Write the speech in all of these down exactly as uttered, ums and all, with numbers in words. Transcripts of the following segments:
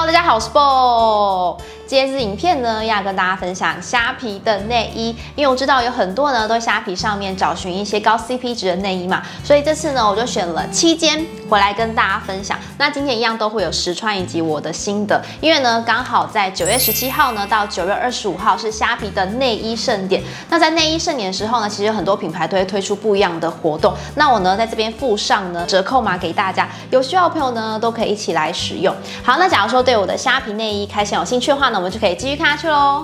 大家好，我是 Bo。今天这支影片呢，要跟大家分享虾皮的内衣，因为我知道有很多呢都在虾皮上面找寻一些高 C P 值的内衣嘛，所以这次呢我就选了七间回来跟大家分享。那今天一样都会有实穿以及我的心得，因为呢刚好在九月十七号呢到九月二十五号是虾皮的内衣盛典。那在内衣盛典的时候呢，其实有很多品牌都会推出不一样的活动。那我呢在这边附上呢折扣码给大家，有需要的朋友呢都可以一起来使用。好，那假如说对我的虾皮内衣开箱有兴趣的话呢，我们就可以继续看下去喽。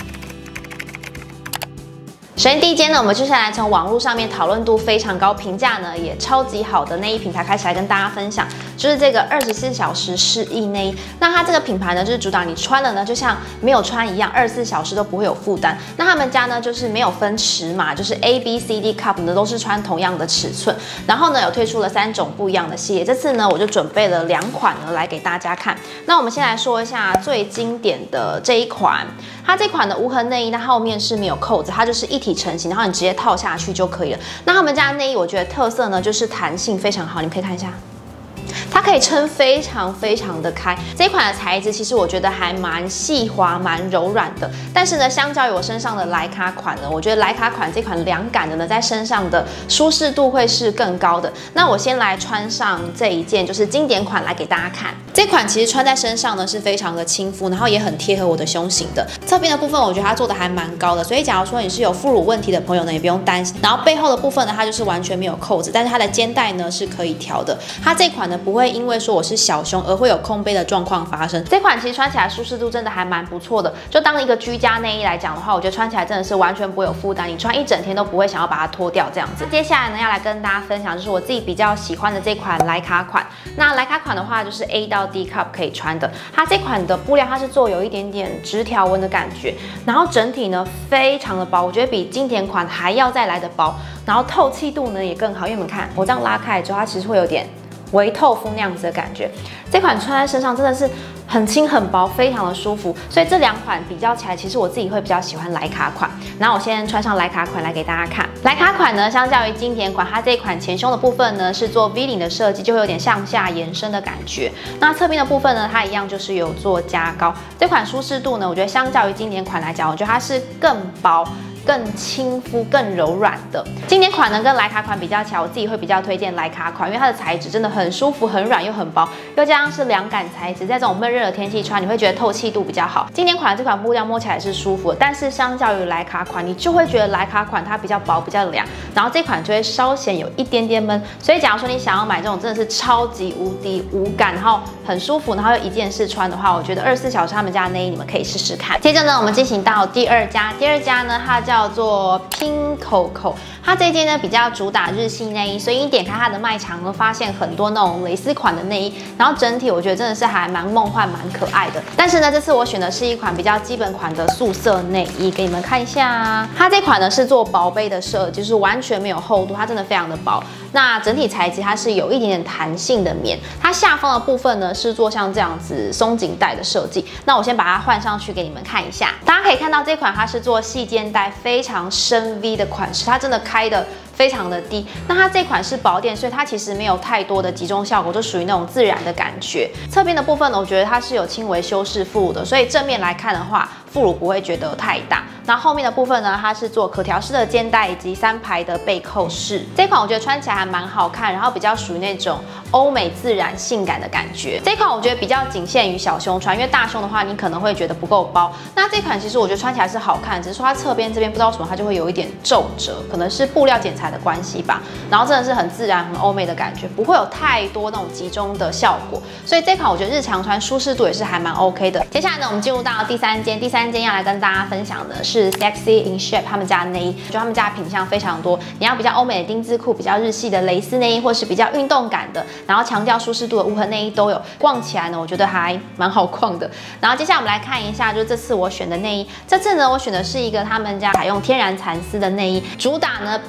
首先第一间呢，我们接下来从网络上面讨论度非常高、评价呢也超级好的内衣品牌开始来跟大家分享，就是这个二十四小时适意内衣。那它这个品牌呢，就是主打你穿了呢，就像没有穿一样，二十四小时都不会有负担。那他们家呢，就是没有分尺码，就是 A、B、C、D cup 呢都是穿同样的尺寸。然后呢，有推出了三种不一样的系列。这次呢，我就准备了两款呢来给大家看。那我们先来说一下最经典的这一款，它这款的无痕内衣，它后面是没有扣子，它就是一体成型，然后你直接套下去就可以了。那他们家的内衣，我觉得特色呢就是弹性非常好，你们可以看一下。它可以撑非常非常的开，这款的材质其实我觉得还蛮细滑、蛮柔软的。但是呢，相较于我身上的莱卡款呢，我觉得莱卡款这款凉感的呢，在身上的舒适度会是更高的。那我先来穿上这一件，就是经典款来给大家看。这款其实穿在身上呢是非常的亲肤，然后也很贴合我的胸型的。侧边的部分我觉得它做的还蛮高的，所以假如说你是有副乳问题的朋友呢，也不用担心。然后背后的部分呢，它就是完全没有扣子，但是它的肩带呢是可以调的。它这款呢不会因为说我是小胸而会有空杯的状况发生。这款其实穿起来舒适度真的还蛮不错的，就当一个居家内衣来讲的话，我觉得穿起来真的是完全不会有负担，你穿一整天都不会想要把它脱掉这样子。接下来呢，要来跟大家分享就是我自己比较喜欢的这款莱卡款。那莱卡款的话就是 A 到 D cup 可以穿的，它这款的布料它是做有一点点直条纹的感觉，然后整体呢非常的薄，我觉得比经典款还要再来的薄，然后透气度呢也更好，因为你们看我这样拉开之后，它其实会有点微透风那样子的感觉。这款穿在身上真的是很轻很薄，非常的舒服。所以这两款比较起来，其实我自己会比较喜欢莱卡款。然后我先穿上莱卡款来给大家看。莱卡款呢，相较于经典款，它这一款前胸的部分呢是做 V 领的设计，就会有点向下延伸的感觉。那侧边的部分呢，它一样就是有做加高。这款舒适度呢，我觉得相较于经典款来讲，我觉得它是更薄、更亲肤、更柔软的。经典款呢跟莱卡款比较起来，我自己会比较推荐莱卡款，因为它的材质真的很舒服、很软又很薄，又加上是凉感材质，在这种闷热的天气穿，你会觉得透气度比较好。经典款的这款布料摸起来是舒服的，但是相较于莱卡款，你就会觉得莱卡款它比较薄、比较凉，然后这款就会稍显有一点点闷。所以假如说你想要买这种真的是超级无敌无感，然后很舒服，然后又一件式穿的话，我觉得二十四小时他们家的内衣你们可以试试看。接着呢，我们进行到第二家，第二家呢它叫做 Pink Coco， 它这件呢比较主打日系内衣，所以你点开它的卖场，会发现很多那种蕾丝款的内衣，然后整体我觉得真的是还蛮梦幻、蛮可爱的。但是呢，这次我选的是一款比较基本款的素色内衣，给你们看一下。它这款呢是做薄杯的设计，就是完全没有厚度，它真的非常的薄。那整体材质它是有一点点弹性的棉，它下方的部分呢是做像这样子松紧带的设计。那我先把它换上去给你们看一下，大家可以看到这款它是做细肩带，非常深 V 的款式，它真的开的非常的低。那它这款是薄垫，所以它其实没有太多的集中效果，就属于那种自然的感觉。侧边的部分呢，我觉得它是有轻微修饰副乳的，所以正面来看的话，副乳不会觉得太大。那后面的部分呢，它是做可调式的肩带以及三排的背扣式。这款我觉得穿起来还蛮好看，然后比较属于那种欧美自然性感的感觉。这款我觉得比较仅限于小胸穿，因为大胸的话你可能会觉得不够包。那这款其实我觉得穿起来是好看，只是说它侧边这边不知道为什么它就会有一点皱褶，可能是布料剪裁的关系吧。然后真的是很自然、很欧美的感觉，不会有太多那种集中的效果。所以这款我觉得日常穿舒适度也是还蛮 OK 的。接下来呢，我们进入到第三间，第三间要来跟大家分享的是 Sexy in Shape 他们家的内衣，就他们家的品相非常多。你要比较欧美的丁字裤，比较日系的蕾丝内衣，或是比较运动感的，然后强调舒适度的无痕内衣都有。逛起来呢，我觉得还蛮好逛的。然后接下来我们来看一下，就是这次我选的内衣。这次呢，我选的是一个他们家采用天然蚕丝的内衣，主打呢 B 到 D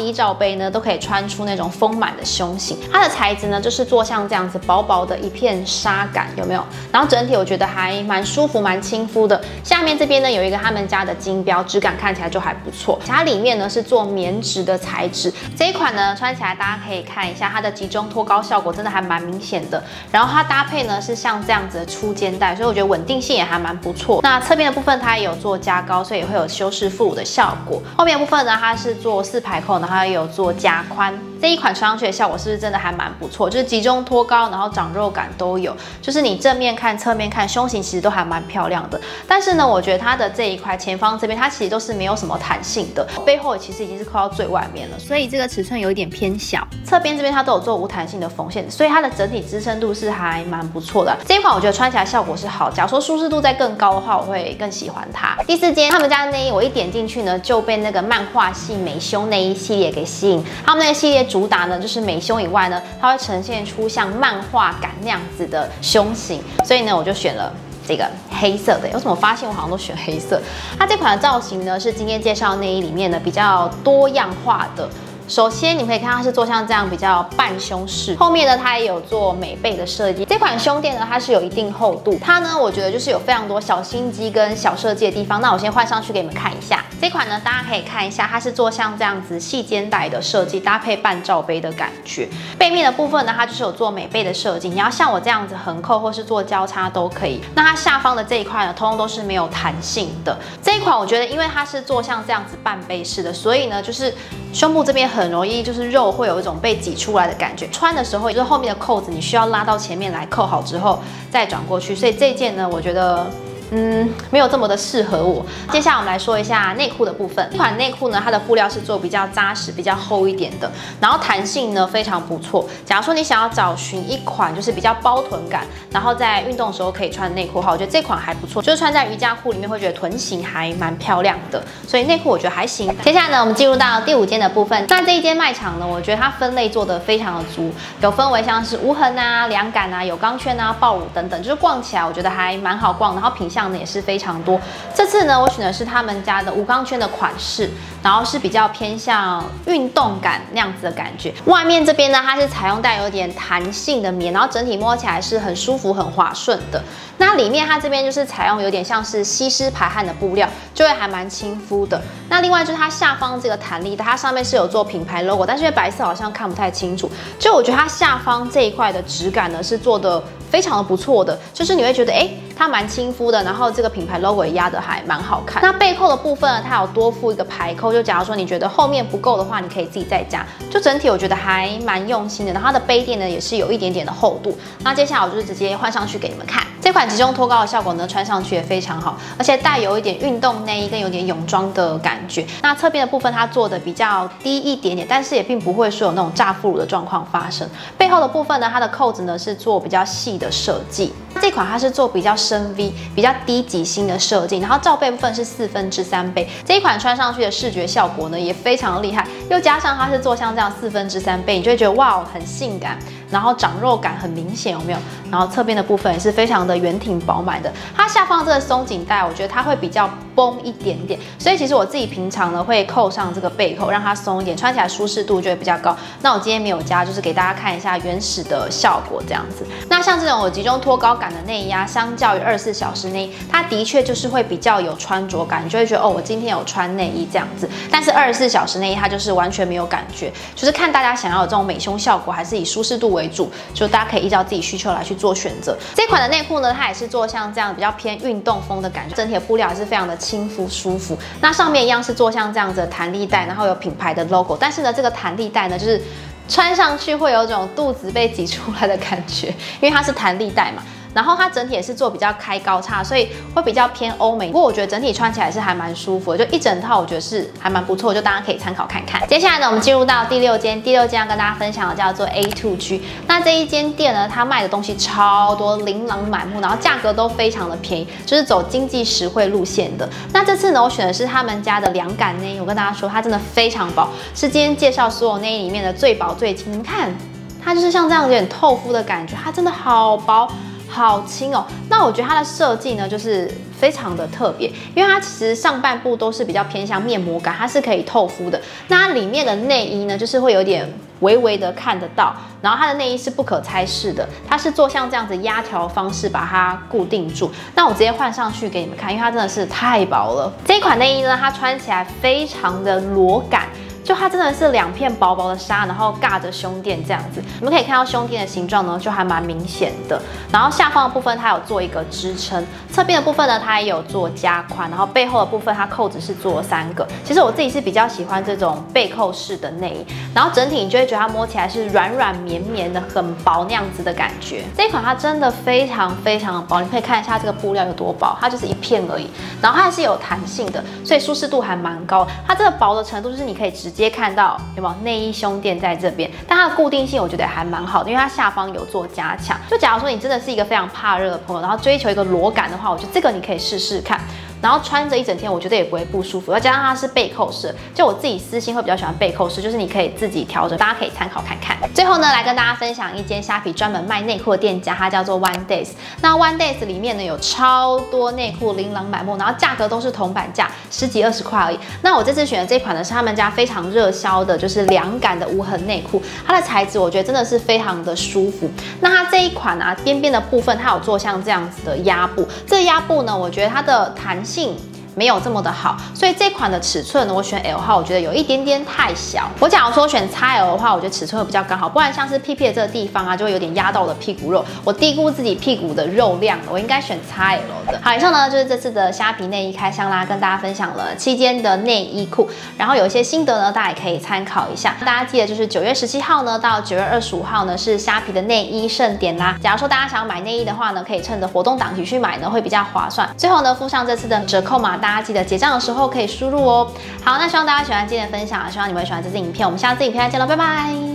低罩杯呢，都可以穿出那种丰满的胸型。它的材质呢，就是做像这样子薄薄的一片纱感，有没有？然后整体我觉得还蛮舒服、蛮亲肤的。下面这边呢有一个他们家的金标，质感看起来就还不错。它里面呢是做棉质的材质，这一款呢穿起来大家可以看一下它的集中托高效果真的还蛮明显的。然后它搭配呢是像这样子的粗肩带，所以我觉得稳定性也还蛮不错。那侧边的部分它也有做加高，所以也会有修饰副乳的效果。后面的部分呢它是做四排扣，然后它也有做加宽。这一款穿上去的效果是不是真的还蛮不错？就是集中托高，然后长肉感都有，就是你正面看、侧面看，胸型其实都还蛮漂亮的。但是呢，我觉得它的这一块前方这边，它其实都是没有什么弹性的，背后其实已经是扣到最外面了，所以这个尺寸有一点偏小。侧边这边它都有做无弹性的缝线，所以它的整体支撑度是还蛮不错的。这一款我觉得穿起来效果是好，假如说舒适度再更高的话，我会更喜欢它。第四间他们家的内衣，我一点进去呢，就被那个漫画系美胸内衣系列给吸引。他们那个系列主打呢，就是美胸以外呢，它会呈现出像漫画感那样子的胸型，所以呢，我就选了这个黑色的。有什么发现我好像都选黑色？它这款的造型呢，是今天介绍内衣里面的比较多样化的。首先，你可以看它是做像这样比较半胸式，后面呢它也有做美背的设计。这款胸垫呢，它是有一定厚度，它呢我觉得就是有非常多小心机跟小设计的地方。那我先换上去给你们看一下。这款呢，大家可以看一下，它是做像这样子细肩带的设计，搭配半罩杯的感觉。背面的部分呢，它就是有做美背的设计，你要像我这样子横扣或是做交叉都可以。那它下方的这一块呢，通通都是没有弹性的。这一款我觉得，因为它是做像这样子半杯式的，所以呢就是胸部这边很容易就是肉会有一种被挤出来的感觉，穿的时候就是后面的扣子你需要拉到前面来扣好之后再转过去，所以这件呢，我觉得。嗯，没有这么的适合我。接下来我们来说一下内裤的部分。这款内裤呢，它的布料是做比较扎实、比较厚一点的，然后弹性呢非常不错。假如说你想要找寻一款就是比较包臀感，然后在运动的时候可以穿内裤的话，我觉得这款还不错，就是穿在瑜伽裤里面会觉得臀型还蛮漂亮的，所以内裤我觉得还行。接下来呢，我们进入到第五间的部分。那这一间卖场呢，我觉得它分类做得非常的足，有分为像是无痕啊、凉感啊、有钢圈啊、爆乳等等，就是逛起来我觉得还蛮好逛，然后品相呢也是非常多。这次呢，我选的是他们家的无钢圈的款式，然后是比较偏向运动感那样子的感觉。外面这边呢，它是采用带有点弹性的棉，然后整体摸起来是很舒服、很滑顺的。那里面它这边就是采用有点像是吸湿排汗的布料，就会还蛮亲肤的。那另外就是它下方这个弹力带，它上面是有做品牌 logo， 但是因为白色好像看不太清楚。就我觉得它下方这一块的质感呢，是做的非常的不错的，就是你会觉得哎。欸它蛮亲肤的，然后这个品牌 logo 也压得还蛮好看。那背扣的部分呢，它有多附一个排扣，就假如说你觉得后面不够的话，你可以自己再加。就整体我觉得还蛮用心的。然后它的杯垫呢也是有一点点的厚度。那接下来我就是直接换上去给你们看。这款集中托高的效果呢，穿上去也非常好，而且带有一点运动内衣跟有点泳装的感觉。那侧边的部分它做的比较低一点点，但是也并不会说有那种炸副乳的状况发生。背后的部分呢，它的扣子呢是做比较细的设计。这款它是做比较深 V、比较低级星的设计，然后罩杯部分是四分之三倍。这一款穿上去的视觉效果呢也非常厉害，又加上它是做像这样四分之三倍，你就会觉得哇，很性感，然后长肉感很明显，有没有？然后侧边的部分也是非常的圆挺饱满的。它下方这个松紧带，我觉得它会比较绷一点点，所以其实我自己平常呢会扣上这个背扣，让它松一点，穿起来舒适度就会比较高。那我今天没有加，就是给大家看一下原始的效果这样子。那像这种有集中托高感的内衣啊，相较于二十四小时内衣，它的确就是会比较有穿着感，你就会觉得哦，我今天有穿内衣这样子。但是二十四小时内衣它就是完全没有感觉，就是看大家想要有这种美胸效果，还是以舒适度为主，就大家可以依照自己需求来去做选择。这款的内裤呢，它也是做像这样比较偏运动风的感觉，整体的布料也是非常的亲肤舒服。那上面一样是做像这样子的弹力带，然后有品牌的 logo， 但是呢，这个弹力带呢就是穿上去会有种肚子被挤出来的感觉，因为它是弹力带嘛。然后它整体也是做比较开高叉，所以会比较偏欧美。不过我觉得整体穿起来是还蛮舒服的，就一整套我觉得是还蛮不错，就大家可以参考看看。接下来呢，我们进入到第六间，第六间要跟大家分享的叫做 A 二 G。那这一间店呢，它卖的东西超多，琳琅满目，然后价格都非常的便宜，就是走经济实惠路线的。那这次呢，我选的是他们家的凉感内衣，我跟大家说，它真的非常薄，是今天介绍所有内衣里面的最薄最轻。你们看，它就是像这样有点透肤的感觉，它真的好薄。 好轻哦。那我觉得它的设计呢，就是非常的特别，因为它其实上半部都是比较偏向面膜感，它是可以透肤的。那它里面的内衣呢，就是会有点微微的看得到，然后它的内衣是不可拆式的，它是做像这样子压条的方式把它固定住。那我直接换上去给你们看，因为它真的是太薄了。这一款内衣呢，它穿起来非常的裸感。就它真的是两片薄薄的纱，然后尬着胸垫这样子，你们可以看到胸垫的形状呢，就还蛮明显的。然后下方的部分它有做一个支撑，侧边的部分呢它也有做加宽，然后背后的部分它扣子是做了三个。其实我自己是比较喜欢这种背扣式的内衣，然后整体你就会觉得它摸起来是软软绵绵的，很薄那样子的感觉。这一款它真的非常非常的薄，你可以看一下这个布料有多薄，它就是一片而已，然后它还是有弹性的，所以舒适度还蛮高。它这个薄的程度就是你可以直接直接看到有没有内衣胸垫在这边，但它的固定性我觉得还蛮好的，因为它下方有做加强。就假如说你真的是一个非常怕热的朋友，然后追求一个裸感的话，我觉得这个你可以试试看。然后穿着一整天，我觉得也不会不舒服。再加上它是背扣式，就我自己私心会比较喜欢背扣式，就是你可以自己调整，大家可以参考看看。最后呢，来跟大家分享一间虾皮专门卖内裤的店家，它叫做 One Days。那 One Days 里面呢有超多内裤，琳琅满目，然后价格都是铜板价，十几二十块而已。那我这次选的这款呢是他们家非常热销的，就是凉感的无痕内裤。它的材质我觉得真的是非常的舒服。那它这一款啊，边边的部分它有做像这样子的压布，这个压布呢，我觉得它的弹性没有这么的好，所以这款的尺寸呢，我选 L 号，我觉得有一点点太小。我假如说选 X L 的话，我觉得尺寸会比较刚好，不然像是屁屁的这个地方啊，就会有点压到我的屁股肉，我低估自己屁股的肉量了，我应该选 X L 的。好，以上呢就是这次的虾皮内衣开箱啦，跟大家分享了七间的内衣裤，然后有一些心得呢，大家也可以参考一下。大家记得就是九月十七号呢到九月二十五号呢是虾皮的内衣盛典啦。假如说大家想要买内衣的话呢，可以趁着活动档期去买呢，会比较划算。最后呢附上这次的折扣码。大家记得结账的时候可以输入哦。好，那希望大家喜欢今天的分享，希望你们会喜欢这支影片。我们下次影片再见了，拜拜。